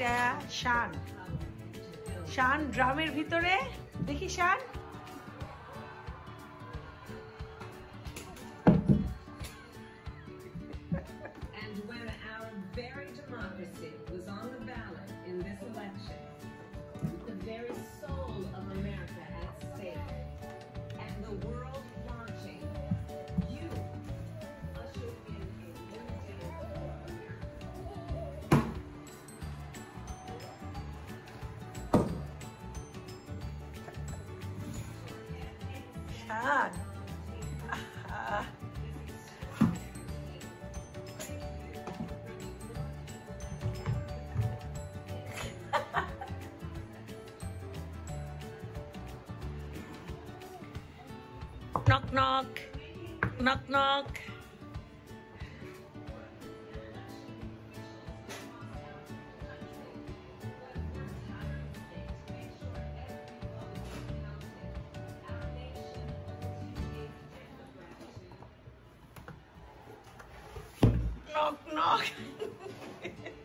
এটা শান। শান ড্রামের ভিতরে, দেখি শান। And when our very democracy was on the ballot in this election, the very soul of America at stake, and the world watching, you ushered in a new day for America. Shaan, knock knock, knock knock. Knock knock.